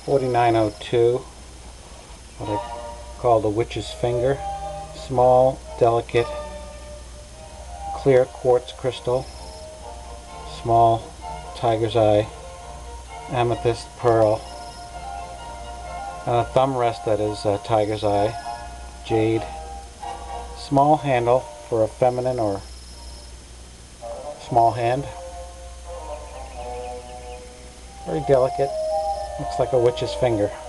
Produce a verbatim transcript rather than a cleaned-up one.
forty-nine oh two, what I call the witch's finger. Small, delicate, clear quartz crystal. Small tiger's eye, amethyst pearl. A thumb rest that is uh, tiger's eye, jade. Small handle for a feminine or small hand. Very delicate. Looks like a witch's finger.